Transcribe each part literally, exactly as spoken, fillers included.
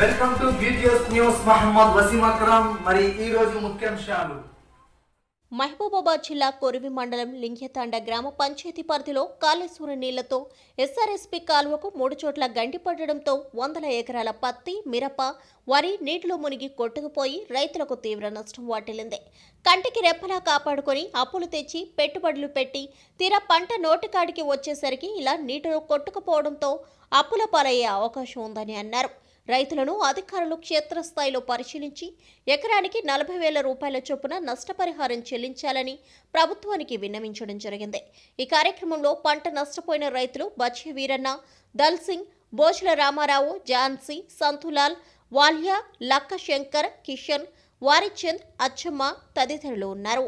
Welcome to బ్యూటీఎస్ news. Mohammed Waseem Akram. మరి ఈ రోజు ముఖ్యాంశాలు. మహబూబాబాద్ జిల్లా కొరివి మండలం లింగ్యతాండ గ్రామ పంచాయతీ పరిధిలో కాళేశ్వరం నీళ్లతో ఎస్ఆర్ఎస్పీ కాలువకు మూడు చోట్ల గండిపడడంతో వందల ఎకరాల పత్తి, మిరప, వరి నీటిలో మునిగి కొట్టుకుపోయి రైతులకు తీవ్ర నష్టం వాటిల్లింది. కంటికి రెప్పలా కాపాడుకొని అప్పులు తెచ్చి పెట్టుబడులు పెట్టి తీరా పంట నోటికాడికి వచ్చేసరికి ఇలా నీటిలో కొట్టుకుపోవడంతో అప్పుల పాలయ్యే అవకాశం ఉందని అన్నారు. రైతులను అధికారులు క్షేత్రస్థాయిలో పరిశీలించి ఎకరానికి నలభై వేల రూపాయల చొప్పున నష్టపరిహారం చెల్లించాలని ప్రభుత్వానికి విన్నవించడం జరిగింది. ఈ కార్యక్రమంలో పంట నష్టపోయిన రైతులు బచ్చే వీరన్న, దల్సింగ్, బోచుల రామారావు, ఝాన్సీ, సంతులాల్, వాల్యా, లక్క శంకర్, కిషన్, వారిచంద్, అచ్చమ్మ తదితరులు ఉన్నారు.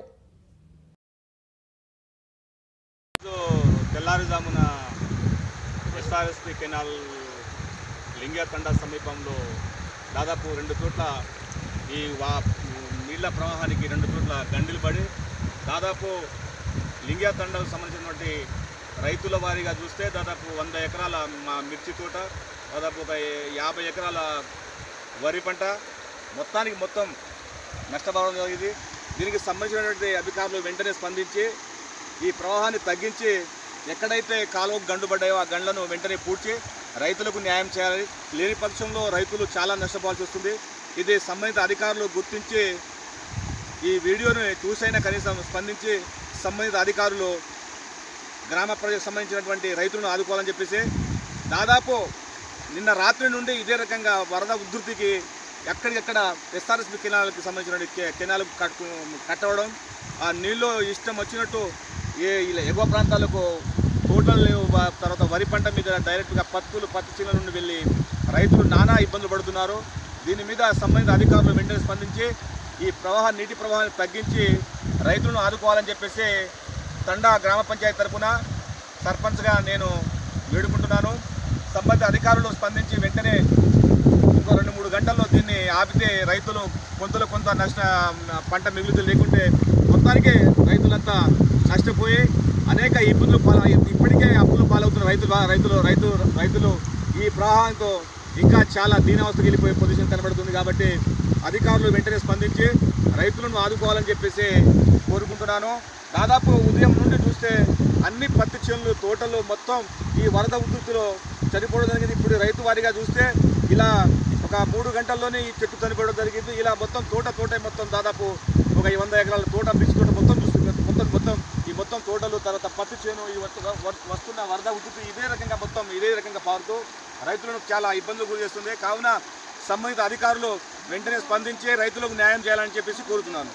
తెల్లారుజామున ఎస్ఆర్ఎస్పీ కెనాల్ లింగ్యతండ సమీపంలో దాదాపు రెండు చోట్ల ఈ వా నీళ్ల ప్రవాహానికి రెండు చోట్ల గండిలు పడి దాదాపు లింగ్యతండకు సంబంధించినటువంటి రైతుల వారీగా చూస్తే దాదాపు వంద ఎకరాల మా మిర్చి తోట, దాదాపు ఒక యాభై ఎకరాల వరి పంట మొత్తానికి మొత్తం నష్టపోవడం జరిగింది. దీనికి సంబంధించినటువంటి అధికారులు వెంటనే స్పందించి ఈ ప్రవాహాన్ని తగ్గించి ఎక్కడైతే కాలువకు గండు పడ్డాయో ఆ గండ్లను వెంటనే పూడ్చి రైతులకు న్యాయం చేయాలి. లేని పక్షంలో రైతులు చాలా నష్టపోవాల్సి వస్తుంది. ఇది సంబంధిత అధికారులు గుర్తించి ఈ వీడియోను చూసైనా కనీసం స్పందించి సంబంధిత అధికారులు గ్రామ ప్రజలకు సంబంధించినటువంటి రైతులను ఆదుకోవాలని చెప్పేసి దాదాపు నిన్న రాత్రి నుండి ఇదే రకంగా వరద ఉధృతికి ఎక్కడికెక్కడ ఎస్ఆర్ఎస్పీ కెనాల్కి సంబంధించిన కెనాల్ కట్టు కట్టవడం, ఆ నీళ్ళు ఇష్టం వచ్చినట్టు ఏ ఇలా ఎగువ ప్రాంతాలకు తోటలు తర్వాత వరి పంట మీద డైరెక్ట్గా పత్తులు పత్తి చీల నుండి వెళ్ళి రైతులు నానా ఇబ్బందులు పడుతున్నారు. దీని మీద సంబంధిత అధికారులు వెంటనే స్పందించి ఈ ప్రవాహ నీటి ప్రవాహాన్ని తగ్గించి రైతులను ఆదుకోవాలని చెప్పేసి తండా గ్రామ పంచాయతీ తరఫున సర్పంచ్గా నేను వేడుకుంటున్నాను. సంబంధిత అధికారులు స్పందించి వెంటనే ఇంకో రెండు మూడు గంటల్లో దీన్ని ఆపితే రైతులు కొంతలో కొంత నష్ట పంట మిగులుతూ లేకుంటే మొత్తానికి రైతులంతా నష్టపోయి అనేక ఇబ్బందులు పాల ఇప్పటికే అప్పులు పాలవుతున్న రైతులు రైతులు రైతు రైతులు ఈ ప్రవాహంతో ఇంకా చాలా దీనావస్థకు వెళ్ళిపోయే పొజిషన్ కనబడుతుంది. కాబట్టి అధికారులు వెంటనే స్పందించి రైతులను ఆదుకోవాలని చెప్పేసి కోరుకుంటున్నాను. దాదాపు ఉదయం నుండి చూస్తే అన్ని పత్తి చేనులు తోటలు మొత్తం ఈ వరద ఉధృతిలో చనిపోవడం జరిగింది. ఇప్పుడు రైతు వారీగా చూస్తే ఇలా ఒక మూడు గంటల్లోనే ఈ చెట్టు చనిపోవడం జరిగింది. ఇలా మొత్తం తోట తోట మొత్తం దాదాపు ఒక వంద ఎకరాల తోట మిర్చి తోట మొత్తం చూస్తుంది. మొత్తం మొత్తం ఈ మొత్తం తోటలు తర్వాత పత్తి చేను ఈ వస్తున్న వరద ఉధృతి ఇదే రకంగా మొత్తం ఇదే రకంగా పారుతూ రైతులను చాలా ఇబ్బందులు గురి చేస్తుంది. కావున సంబంధిత అధికారులు వెంటనే స్పందించి రైతులకు న్యాయం చేయాలని చెప్పేసి కోరుతున్నాను.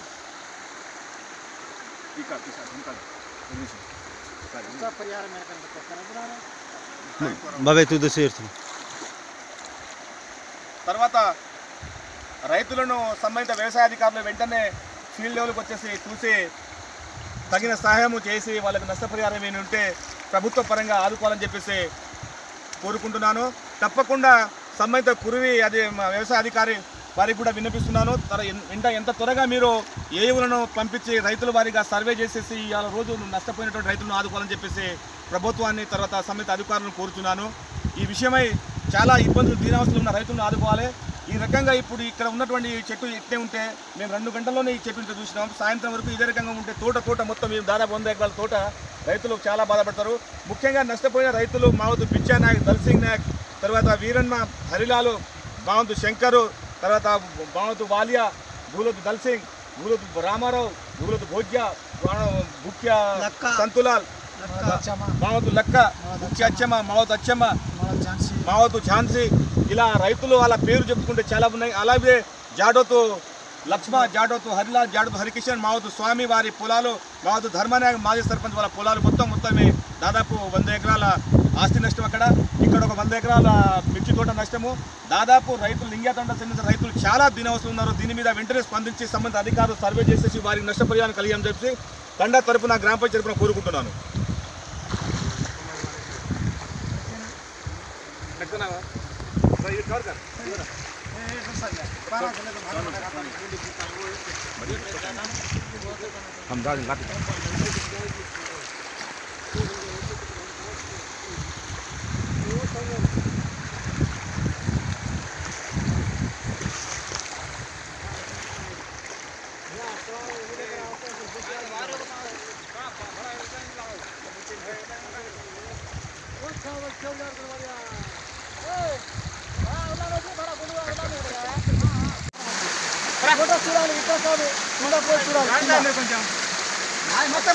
తర్వాత రైతులను సంబంధిత వ్యవసాయ అధికారులు వెంటనే ఫీల్డ్ లెవెల్కి వచ్చేసి చూసి తగిన సహాయం చేసి వాళ్ళకి నష్టపరిహారం ఏమి ఉంటే ప్రభుత్వ పరంగా ఆదుకోవాలని చెప్పేసి కోరుకుంటున్నాను. తప్పకుండా సంబంధిత కురివి అది వ్యవసాయ అధికారి వారికి కూడా విన్నపిస్తున్నాను. ఇంత ఎంత త్వరగా మీరు ఏవులను పంపించి రైతుల వారిగా సర్వే చేసేసి ఇవాళ రోజు నష్టపోయినటువంటి రైతులను ఆదుకోవాలని చెప్పేసి ప్రభుత్వాన్ని తర్వాత సంబంధిత అధికారులను కోరుతున్నాను. ఈ విషయమై చాలా ఇబ్బందులు దీనావస్థలు ఉన్న రైతులను ఆదుకోవాలి. ఈ రకంగా ఇప్పుడు ఇక్కడ ఉన్నటువంటి చెట్టు ఇట్టే ఉంటే మేము రెండు గంటల్లోనే ఈ చెట్టు ఇంత చూసినాం. సాయంత్రం వరకు ఇదే రకంగా ఉంటే తోట తోట మొత్తం మేము దాదాపు వంద ఎకరాల తోట రైతులు చాలా బాధపడతారు. ముఖ్యంగా నష్టపోయిన రైతులు మావతు బిచ్చా నాయక్, దల్సింగ్ నాయక్, తర్వాత వీరన్న, హరిలాలు, మావతు శంకరు, తర్వాత మావతు వాలియా, భూలతు దల్సింగ్, భూలతు రామారావు, భూలతు భోజ్య, ముఖ్య సంతులాల్, మావతు లక్క, ముఖ్య అచ్చమ్మ, మావతు అచ్చమ్మ, మావతు ఝాన్సీ, ఇలా రైతులు వాళ్ళ పేరు చెప్పుకుంటే చాలా ఉన్నాయి. అలాగే జాడోతు లక్ష్మ, జాడోతు హరిలాల్, జాడోతు హరికిషన్, మావతు స్వామి వారి పొలాలు, మావతు ధర్మనాయక్ మాజీ సర్పంచ్ వాళ్ళ పొలాలు మొత్తం మొత్తమే దాదాపు వంద ఎకరాల ఆస్తి నష్టం. అక్కడ ఇక్కడ ఒక వంద ఎకరాల మిర్చి తోట నష్టము. దాదాపు రైతులు లింగ్యతండ చెందిన రైతులు చాలా దీనవస్థలు ఉన్నారు. దీని మీద వెంటనే స్పందించి సంబంధిత అధికారులు సర్వే చేసేసి వారికి నష్టపరిహారం కలిగామని చెప్పి తండా తరఫున గ్రామ పంచాయతీ తరఫున కోరుకుంటున్నాను. हम చూడాలి ఇక్కడ కాదు ఇంకా పోయి చూడాలి కొంచెం మొత్తం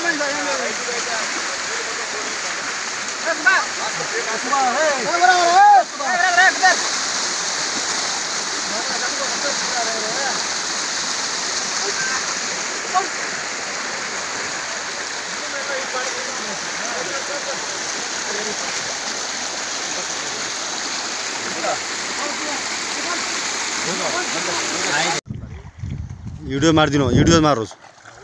वीडियो मार दिनो वीडियो मार रोज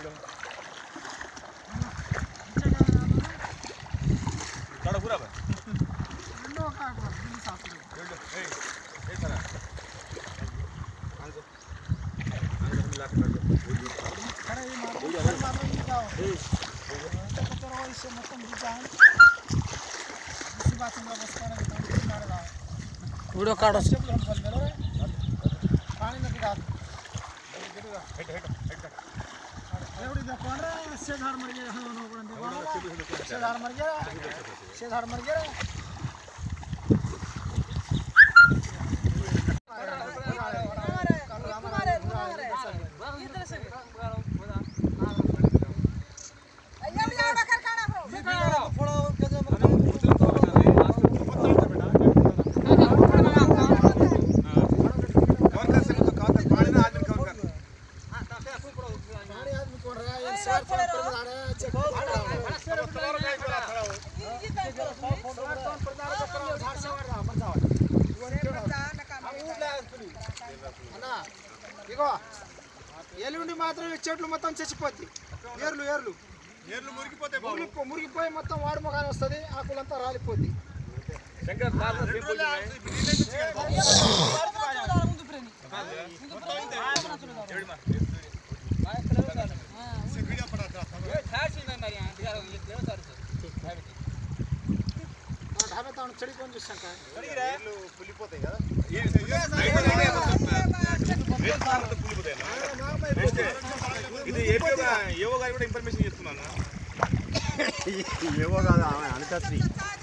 वीडियो काढो शेधार मर गया शेधार मर गया शेधार मर गया ఇగో ఎల్లుండి మాత్రం చెట్లు మొత్తం చచ్చిపోద్ది ఏర్లు ఏర్లు ఏర్లు మురిగిపోతాయి మురిగిపో మురిగిపోయి మొత్తం వాడి ముఖాన్ని వస్తుంది ఆకులంతా రాలిపోద్ది శంకర్ చెడిపోని చూసాక పులిపోతాయి కదా ఇది ఏవో గారు కూడా ఇన్ఫర్మేషన్ చెప్తున్నాను ఏవో కాదు అనితశ్రీ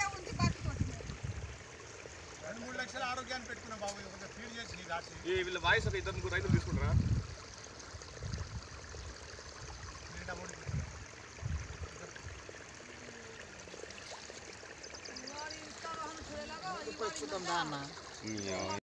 రెండు మూడు లక్షల ఆరోగ్యాన్ని పెట్టుకున్నా బాబు ఫీడ్ చేసి వీళ్ళ వాయిస్ ఒక ఇద్దరు ముగ్గురు రైతులు తీసుకుంటారా చూద్దాం దా అన్న